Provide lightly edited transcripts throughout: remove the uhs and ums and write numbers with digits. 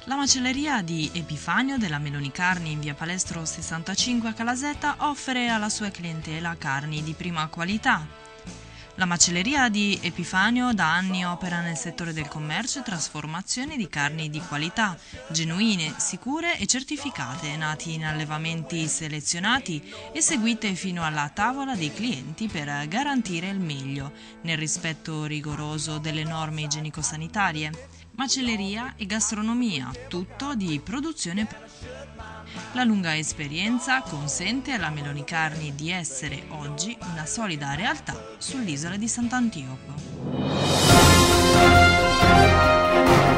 La macelleria di Epifanio della Meloni Carni in via Palestro 65 a Calasetta offre alla sua clientela carni di prima qualità. La macelleria di Epifanio da anni opera nel settore del commercio e trasformazione di carni di qualità, genuine, sicure e certificate, nati in allevamenti selezionati e seguite fino alla tavola dei clienti per garantire il meglio, nel rispetto rigoroso delle norme igienico-sanitarie. Macelleria e gastronomia, tutto di produzione. La lunga esperienza consente alla Meloni Carni di essere oggi una solida realtà sull'isola di Sant'Antioco.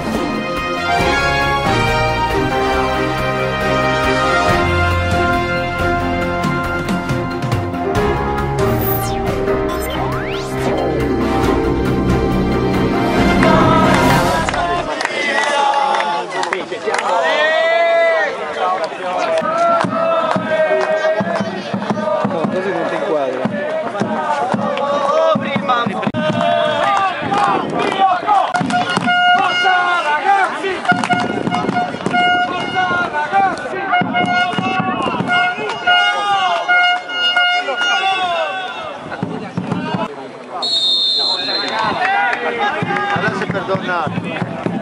Adesso è perdonato.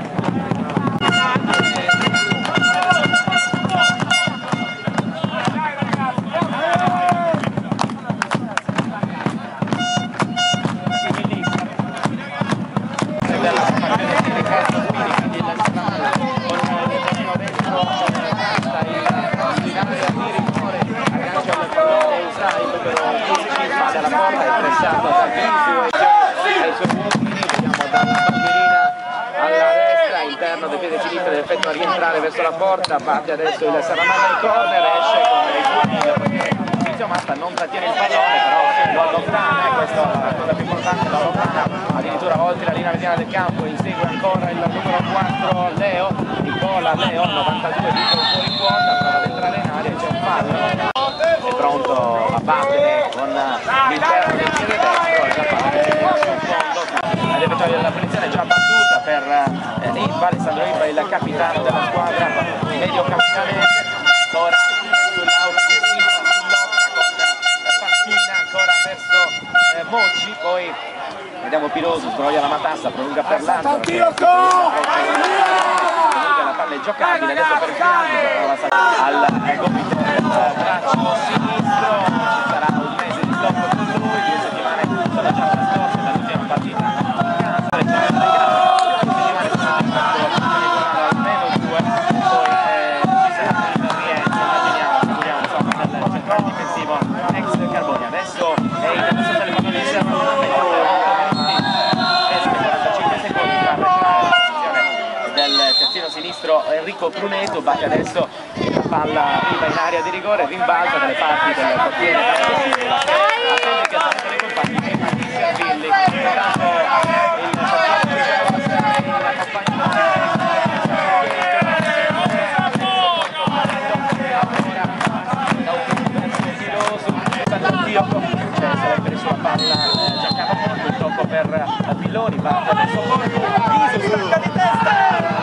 Interno del piede sinistro deve effettuare rientrare verso la porta, batte adesso il Saramanda in corner, esce con i buoni Masta non trattiene il pallone, però lo allontana, questa è la cosa più importante, lo allontana addirittura oltre la linea mediana del campo, insegue ancora il numero 4 Leo, Nicola Leo, 92 piccolo fuori quota, prova ad entrare in area, c'è un fallo, è pronto a battere con l'interno del piede destro e la palla sul fondo, ed effettuare la punizione già battuta per Alessandro Ibra, il capitano della squadra medio campianese, ora sull'out di sinistra, si lotta con Panchina ancora verso Mocci, poi vediamo Piroso, sbroglia la matassa, prolunga per l'altro, la palla è giocabile, adesso per il finale al gomito del braccio sinistro, sarà un mese di stop per lui, 2 settimane sono già trascorse dall'ultima partita. Sinistro Enrico Pruneto, batte adesso la palla, arriva in area di rigore, rimbalza dalle parti del portiere attende che sarebbero i compagni di servirli, sarebbe sulla palla Giacomo Porto, il tocco per Pilloni, batte adesso Porto, Viso, sacca di testa!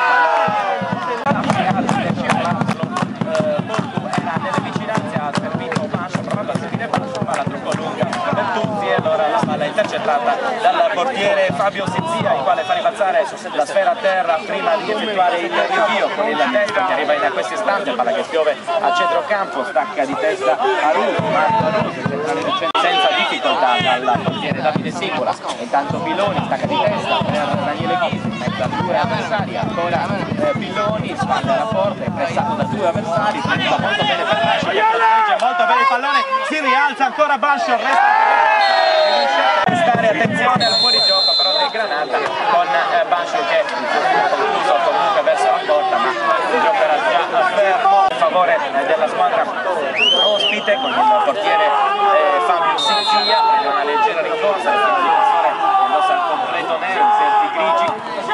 Intercettata dal portiere Fabio Sezia, il quale fa ribalzare la sfera a terra prima di effettuare il rinvio con il destro che arriva in questo istante, palla che spiove a centrocampo, stacca di testa a Russo, senza difficoltà dal portiere Davide Singola, intanto Pilloni stacca di testa per Daniele Ghisi, mezzo a 2 avversari, ancora Pilloni, spalla alla porta, è pressato da 2 avversari, prende molto bene per Bascio, molto bene il pallone, si rialza ancora Bascio, prestare attenzione al fuorigioco però del Granata con Bascio che concluso comunque verso la porta, ma il gioco era già fermo a favore della squadra ospite con il portiere Fabio Sezia, prende una leggera rincorsa, il difensore indossa il completo nero, i senti grigi,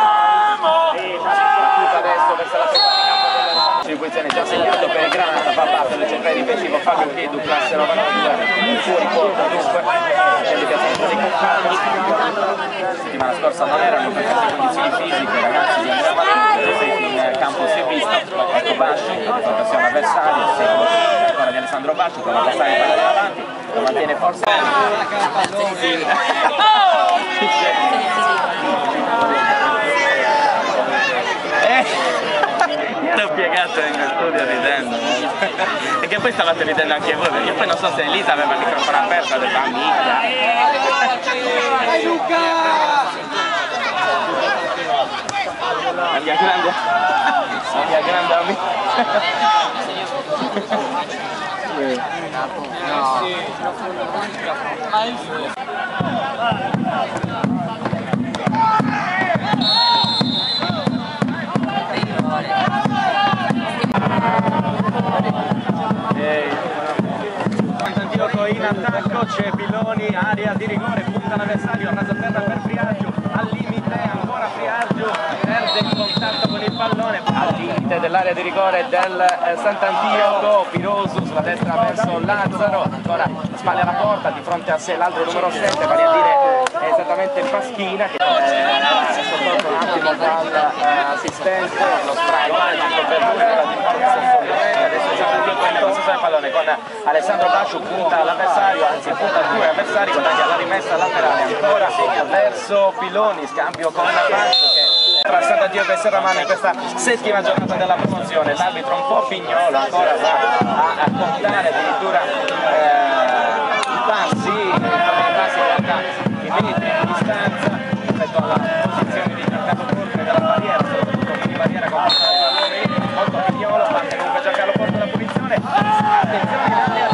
adesso verso la seconda distribuzione già segnato per il Granata, va a battere il centrale difensivo Fabio Chiedu, classe 92, fuori porta dunque, c'è il piazzamento dei compagni, la settimana scorsa non erano in perfette condizioni fisiche, ragazzi di Andrea Marini, presenti in campo Bascio, attenzione avversario, ancora di Alessandro Bascio, con l'avversario palla davanti, lo mantiene forse. L'ho piegato in studio ridendo e che poi stavate ridendo anche voi, perché poi non so se Elisa aveva il microfono aperto, ha detto amica. La mia grande amica. Sant'Antioco in attacco, c'è Piloni, area di rigore, punta l'avversario, rasa terra per Friargiu, al limite ancora Friargiu, perde il contatto con il pallone, al limite dell'area di rigore del Sant'Antioco, Pirosu sulla destra verso Lazzaro, ancora spalle alla porta, di fronte a sé l'altro numero 7, vale a dire esattamente Paschina, che sotto un attimo dall'assistente, lo spray magico per lui, adesso il Sant'Antioco in possesso del pallone con Alessandro Bascio, punta l'avversario, anzi punta due avversari, guadagna la rimessa laterale ancora verso Piloni, scambio con Bascio che tra Sant'Antioco e Serramanna in questa settima giornata della promozione. L'arbitro un po' pignolo, ancora va a contare addirittura i passi in realtà i metri di distanza rispetto alla posizione di Capocorte della barriera, soprattutto di barriera con molto pignolo, parte comunque Giancarlo Porto la punizione. Attenzione in area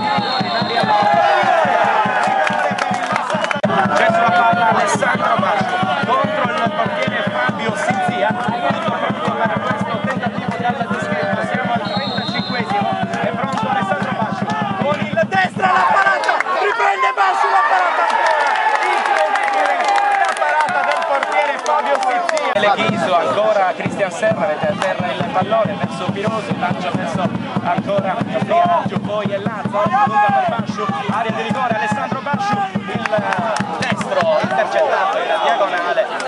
c'è sulla palla Alessandro Bascio contro il portiere Fabio Sizia, per questo tentativo dal dischetto. Siamo al 35esimo, è pronto Alessandro Bascio con il destra, la parata, riprende Bascio, la parata incredibile, la parata del portiere Fabio Sizia. Leghiso, ancora Cristian Serra, mette a terra il pallone verso Piroso, lancio verso ancora Friargiu, poi è Lazzaro, lunga per Bascio, area di rigore, Alessandro Bascio, il destro intercettato in diagonale.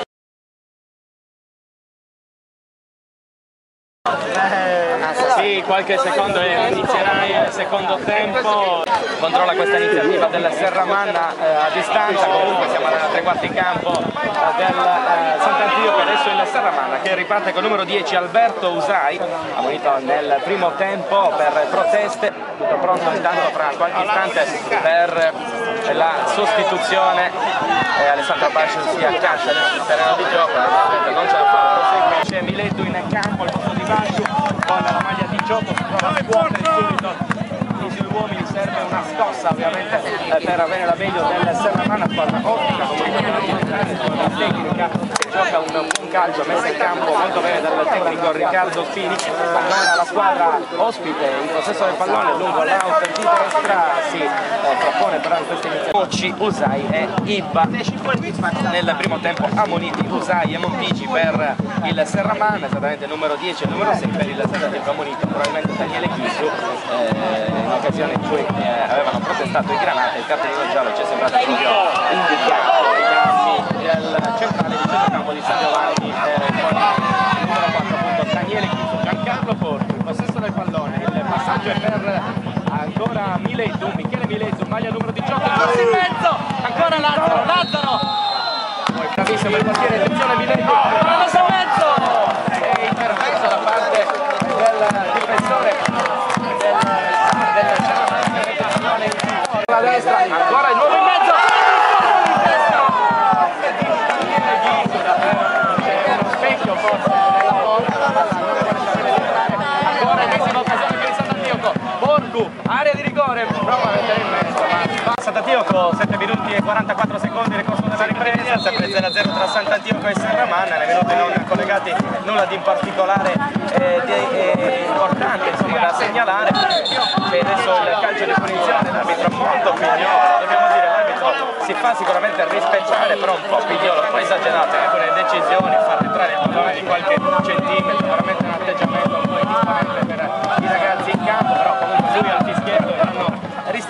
Sì, qualche secondo e inizierà il secondo tempo. Controlla questa iniziativa del Serramanna a distanza, comunque siamo alla tre quarti in campo del Sant'Antioco, adesso il Serramanna che riparte con il numero 10 Alberto Usai, ammonito nel primo tempo per proteste, tutto pronto intanto fra qualche istante per la sostituzione. Alessandro Bascio si accascia adesso sul terreno di gioco, non ce la fa, prosegue, c'è Mileto in campo al posto di Bascio con la maglia 18, si trova a scuotere subito i suoi uomini, serve una scossa ovviamente per avere la meglio del Serramanna, squadra ottica, comunque tecnica, gioca un buon calcio, messa in campo molto bene dal tecnico Riccardo Spini. Allora la squadra ospite in possesso del pallone lungo l'out di destra, si propone però in questa iniziativa Occi, Usai e Ibba. Nel primo tempo ammoniti Usai e Montici per il Serramanna, esattamente il numero 10 e il numero 6 per il Sant'Antioco ammonito probabilmente Daniele Chisu, in occasione in cui avevano protestato i granate, il cartellino giallo ci è sembrato proprio indicato ai campi del centrale di centrocampo di San Giovanni con il numero 4 appunto Daniele Chisu. Giancarlo Porto in possesso del pallone, il passaggio è per ancora Miletu, Michele Miletu, maglia numero 18, in mezzo, ancora Lazzaro, poi bravissimo il portiere, attenzione Miletu, Lazzaro in mezzo, e intervento da parte del difensore del Serramanna, la destra, ancora il nuovo in mezzo, c'è uno specchio forse nella porta, ancora ennesima occasione per il Sant'Antioco, Borgu, area di rigore, prova a mettere in mezzo, ma Sant'Antioco 7 minuti e 44 secondi nel corso della ripresa, sempre 0-0 tra Sant'Antioco e Serramanna, nei minuti non collegati, nulla di in particolare importante insomma da segnalare. E adesso il calcio di punizione, l'arbitro molto pignolo, dobbiamo dire l'arbitro si fa sicuramente rispettare, però un po' pignolo, un po' esagerato anche nelle decisioni, far entrare il pallone di qualche centimetro, veramente un atteggiamento un po' indisponibile per i ragazzi in campo, però comunque lui al fischietto vanno rispettate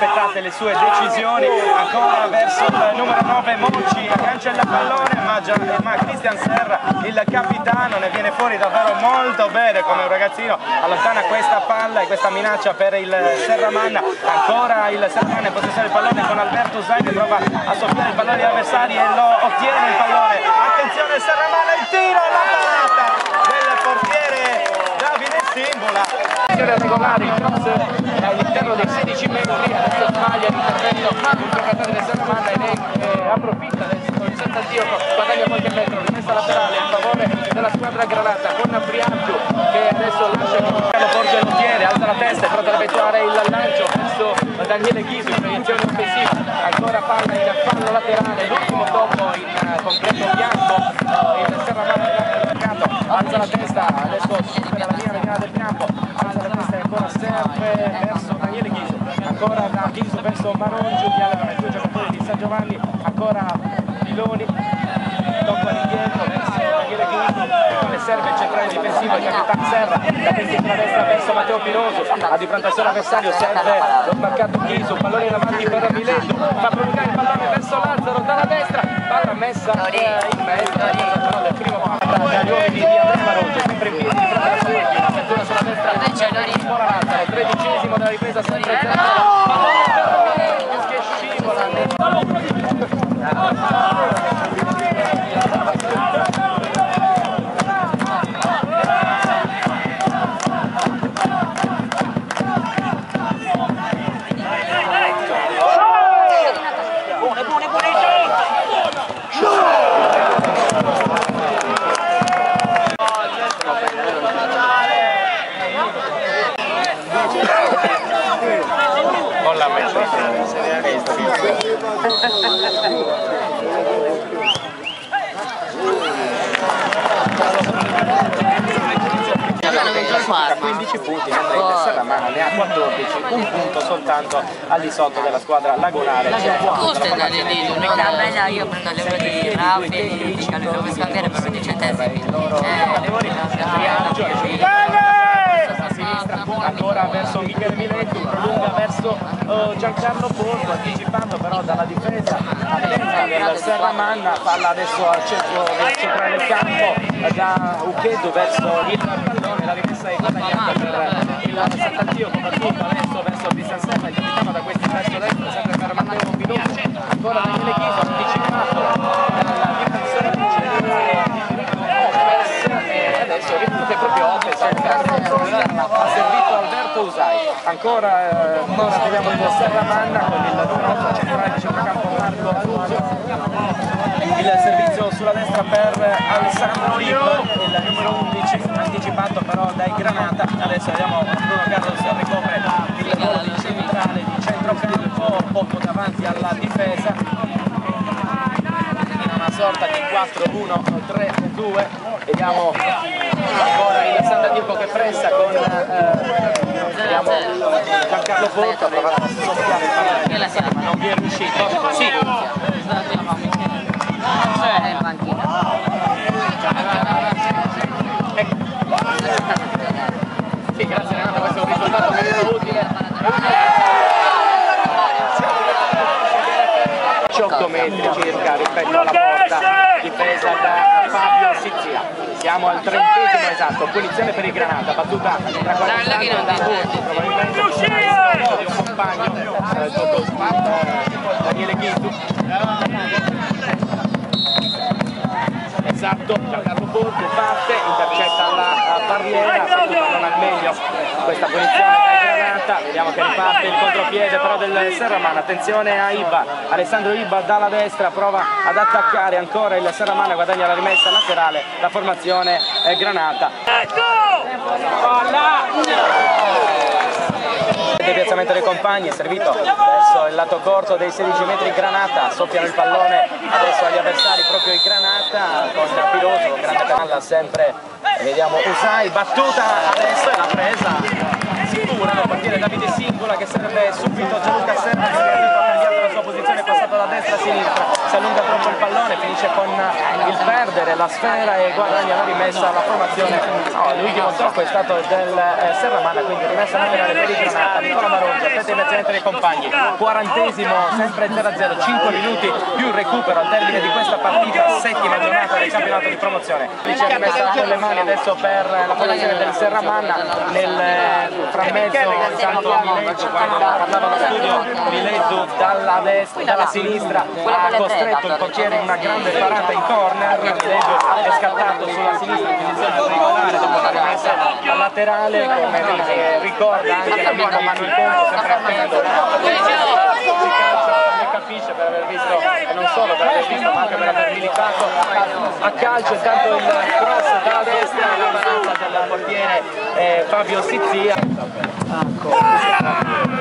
delle sue decisioni, ancora verso il numero 9 Monci, cancella il pallone, ma Cristian Serra, il capitano, ne viene fuori davvero molto bene come un ragazzino, allontana questa palla e questa minaccia per il Serramanna, ancora il Serramanna in possessione del pallone con Alberto Usai che prova a soffiare il pallone agli avversari e lo ottiene il pallone, attenzione Serramanna, il tiro, la parata del portiere Davide Simbola. Regolare il cross all'interno dei 16 metri, adesso sbaglia l'intervento un giocatore del Serramanna e ne approfitta del tentativo, guadagna qualche metro, rimessa laterale a favore della squadra granata con Briangiu che adesso lascia lo porge lo tiene, alza la testa, è pronto ad effettuare il lancio verso Daniele Ghisu in proiezione offensiva, ancora palla in fallo laterale, l'ultimo tocco in completo bianco, il Serramanna alza la testa, adesso supera la linea mediana del campo, alza la testa e ancora serve verso Daniele Ghisu, ancora da Ghisu verso Marongiu, dialogano i due giocatori di San Giovanni, ancora Piloni, tocca all'indietro verso Daniele Ghisu, quale serve il centrale difensivo, il capitano Serra, da destra a destra verso Matteo Piroso, ha di fronte al suo avversario, serve lo smarcato Ghisu, pallone in avanti per Mileto, fa prolungare il pallone verso Lazzaro dalla destra, palla messa in mezzo, però del primo dagli uomini di Andrea Marongiu, sempre in piedi di fronte alla sua attenzione sulla destra, ancora Lazzaro, 13esimo della ripresa, sempre 0, che scivola con la a 15 punti, mentre il Serramanna ne ha 14, un punto soltanto al di sotto della squadra lagunare. Io prendo l'euro di Raffi, lo devo scambiare per 20 centesimi. Ancora verso Michele Miletti, prolunga verso Giancarlo Porto, anticipando però dalla difesa attenta del Serramanna, palla adesso al centro del campo da Ucheddu verso il pallone, la rimessa è guadagnata per il Sant'Antio, soprattutto adesso verso Cristian Serra, il capitano da questi verso destro, sempre per Matteo Piroso, ancora Daniele Ghisu, anticipato dalla difensore e adesso ripete proprio Opes, ha servito Alberto Usai, ancora vediamo il Serramanna con il numero 8 centrale di centrocampo Marco Aruzzo, il servizio sulla destra per Alessandro Ribba, il numero 11 anticipato però dai Granata, adesso vediamo Bruno Carlos ricopre il ruolo di centrale di centrocampo poco davanti alla difesa in una sorta di 4-1-3-2, vediamo ancora il Sant'Antio che pressa con vediamo Giancarlo Porto, ha provato a soffiare il pallone ma non vi è riuscito. Sì. Sì, grazie Renato, questo è un risultato che è utile. 18 metri circa rispetto alla porta difesa da Fabio Sizia. Siamo al 30esimo esatto, punizione per il Granata, battuta tra qualche da Porti, probabilmente di un compagno, Daniele Ghisu. Esatto, Giancarlo Porti parte, intercetta la barriera, battuta non al meglio questa punizione da Granata, vediamo che riparte il contropiede però del Serramanna, attenzione a Ibba, Alessandro Ibba dalla destra prova ad attaccare ancora il Serramanna, guadagna la rimessa laterale, la formazione è Granata. Deviazzamento dei compagni, è servito verso il lato corto dei 16 metri Granata, soffiano il pallone adesso agli avversari proprio il Granata con Piroso, grande canalla sempre, vediamo Usai, battuta adesso e la presa sicura del portiere Davide Simbola che serve subito Gianluca Serra che ha cambiato la sua posizione, è passato da destra a sinistra, si allunga troppo il pallone, finisce con il perdere la sfera e guadagna la rimessa alla formazione. L'ultimo tocco è stato del Serramanna, quindi rimessa laterale per il Granata. Nicola Maroggia, aspetta il mezzamento dei compagni, 40esimo, sempre 0-0, 5 minuti più il recupero al termine di questa partita, settima giornata del campionato di promozione. C'è rimessa con le mani adesso per la formazione del Serramanna, nel frammezzo intanto Mileggio, quando parlava lo studio, Mileggio dalla sinistra ha costretto il portiere in una grande parata in corner. Mileggio è scattato sulla sinistra in posizione triangolare dopo la rimessa al laterale, come ricorda anche l'amico Manuel Conto, sempre attento, si calcia, ne capisce per aver visto, e non solo per aver visto ma anche per aver militato a calcio. Intanto il cross dalla destra e la parata del portiere Fabio Sizzia.